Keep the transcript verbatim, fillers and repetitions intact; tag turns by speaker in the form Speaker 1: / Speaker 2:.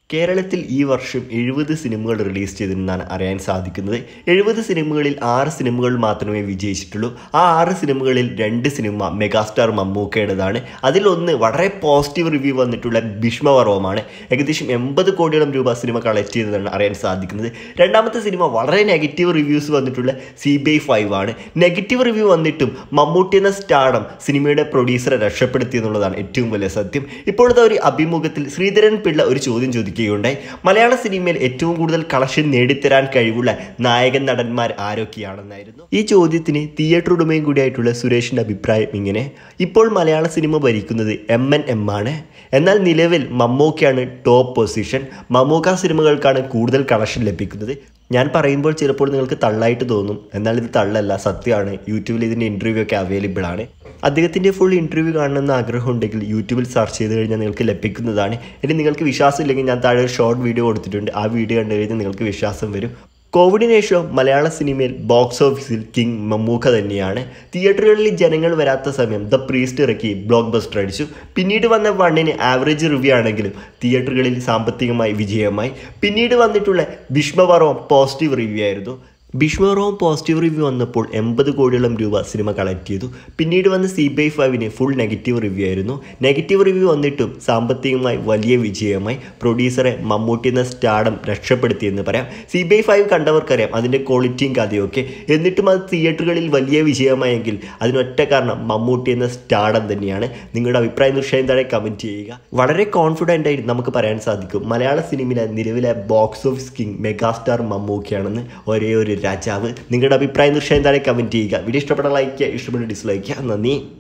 Speaker 1: കേരളത്തിൽ ഈ വർഷം എഴുപത് സിനിമകൾ റിലീസ് ചെയ്തിരുന്നാണ് അറിയാൻ സാധിക്കുന്നത്. എഴുപത് സിനിമകളിൽ ആറ് സിനിമകൾ മാത്രമേ വിജയിച്ചിട്ടുള്ളൂ. ആ ആറ് സിനിമകളിൽ രണ്ട് സിനിമ മെഗാസ്റ്റാർ മമ്മൂക്കയുടേതാണ്. അതിലൊന്ന് വളരെ പോസിറ്റീവ് റിവ്യൂ വന്നിട്ടുള്ള ഭീഷ്മപർവമാണ്. ഏകദേശം എൺപത് കോടിയോളം രൂപ സിനിമ കളക്ട് ചെയ്തതാണ് അറിയാൻ സാധിക്കുന്നത്. രണ്ടാമത്തെ സിനിമ വളരെ നെഗറ്റീവ് റിവ്യൂസ് വന്നിട്ടുള്ള സി ബി ഐ ഫൈവ് ആണ്. നെഗറ്റീവ് റിവ്യൂ വന്നിട്ടും മമ്മൂട്ടി എന്ന സ്റ്റാർഡം സിനിമയുടെ പ്രൊഡ്യൂസറെ രക്ഷപ്പെടുത്തി എന്നുള്ളതാണ് ഏറ്റവും വലിയ സത്യം. ഇപ്പോഴത്തെ ഒരു അഭിമുഖത്തിൽ ശ്രീധരൻ പിള്ള ഒരു ചോദ്യം ചോദിക്കും ായി മലയാള സിനിമയിൽ ഏറ്റവും കൂടുതൽ കളക്ഷൻ നേടിത്തരാൻ കഴിവുള്ള നായകൻ നടന്മാർ ആരൊക്കെയാണെന്നായിരുന്നു. ഈ ചോദ്യത്തിന് തിയേറ്റർ ഉടമയും കൂടിയായിട്ടുള്ള സുരേഷിൻ്റെ അഭിപ്രായം ഇങ്ങനെ: ഇപ്പോൾ മലയാള സിനിമ ഭരിക്കുന്നത് എം എൻ എം ആണ്. എന്നാൽ നിലവിൽ മമ്മൂക്കയാണ് ടോപ്പ് പൊസിഷൻ. മമ്മൂക്ക സിനിമകൾക്കാണ് കൂടുതൽ കളക്ഷൻ ലഭിക്കുന്നത്. ഞാൻ പറയുമ്പോൾ ചിലപ്പോൾ നിങ്ങൾക്ക് തള്ളായിട്ട് തോന്നും, എന്നാൽ ഇത് തള്ളല്ല, സത്യമാണ്. യൂട്യൂബിൽ ഇതിൻ്റെ ഇൻ്റർവ്യൂ ഒക്കെ അവൈലബിൾ ആണ്. അദ്ദേഹത്തിൻ്റെ ഫുൾ ഇൻ്റർവ്യൂ കാണണമെന്ന് ആഗ്രഹമുണ്ടെങ്കിൽ യൂട്യൂബിൽ സെർച്ച് ചെയ്ത് കഴിഞ്ഞാൽ നിങ്ങൾക്ക് ലഭിക്കുന്നതാണ്. ഇനി നിങ്ങൾക്ക് വിശ്വാസം ഇല്ലെങ്കിൽ ഞാൻ താഴെ ഒരു ഷോർട്ട് വീഡിയോ കൊടുത്തിട്ടുണ്ട്. ആ വീഡിയോ കണ്ടു കഴിഞ്ഞാൽ നിങ്ങൾക്ക് വിശ്വാസം വരും. കോവിഡിന് ശേഷം മലയാള സിനിമയിൽ ബോക്സ് ഓഫീസിൽ കിങ് മമ്മൂക്ക തന്നെയാണ്. തിയേറ്ററുകളിൽ ജനങ്ങൾ വരാത്ത സമയം ദ പ്രീസ്റ്റ് ഇറക്കി ബ്ലോക്ക് ബസ്റ്റർ അടിച്ചു. പിന്നീട് വന്ന വണ്ണിന് ആവറേജ് റിവ്യൂ ആണെങ്കിലും തിയേറ്ററുകളിൽ സാമ്പത്തികമായി വിജയമായി. പിന്നീട് വന്നിട്ടുള്ള ഭീഷ്മപർവം പോസിറ്റീവ് റിവ്യൂ ആയിരുന്നു. ഭീഷ്മപർവം പോസിറ്റീവ് റിവ്യൂ വന്നപ്പോൾ എൺപത് കോടിയോളം രൂപ സിനിമ കളക്ട് ചെയ്തു. പിന്നീട് വന്ന സി ബി ഐ ഫൈവിന് ഫുൾ നെഗറ്റീവ് റിവ്യൂ ആയിരുന്നു. നെഗറ്റീവ് റിവ്യൂ വന്നിട്ടും സാമ്പത്തികമായി വലിയ വിജയമായി. പ്രൊഡ്യൂസറെ മമ്മൂട്ടി എന്ന സ്റ്റാർഡം രക്ഷപ്പെടുത്തിയെന്ന് പറയാം. സി ബി ഐ ഫൈവ് കണ്ടവർക്കറിയാം അതിൻ്റെ ക്വാളിറ്റിയും കഥയൊക്കെ. എന്നിട്ടും അത് തിയേറ്ററുകളിൽ വലിയ വിജയമായെങ്കിൽ അതിനൊറ്റ കാരണം മമ്മൂട്ടി എന്ന സ്റ്റാർഡം തന്നെയാണ്. നിങ്ങളുടെ അഭിപ്രായം തീർച്ചയായും താഴെ കമൻറ്റ് ചെയ്യുക. വളരെ കോൺഫിഡൻ്റ് ആയി നമുക്ക് പറയാൻ സാധിക്കും മലയാള സിനിമയിലെ നിലവിലെ ബോക്സ് ഓഫീസ് കിങ് മെഗാസ്റ്റാർ മമ്മൂക്കയാണെന്ന്. ഒരേ ഒരു രാജാവ്. നിങ്ങളുടെ അഭിപ്രായം തീർച്ചയായും താഴെ കമൻറ്റ് ചെയ്യുക. വീഡിയോ ഇഷ്ടപ്പെട്ട ലൈക്ക് ചെയ്യുക, ഇഷ്ടപ്പെട്ട ഡിസ്ലൈക്ക് ചെയ്യുക. നന്ദി.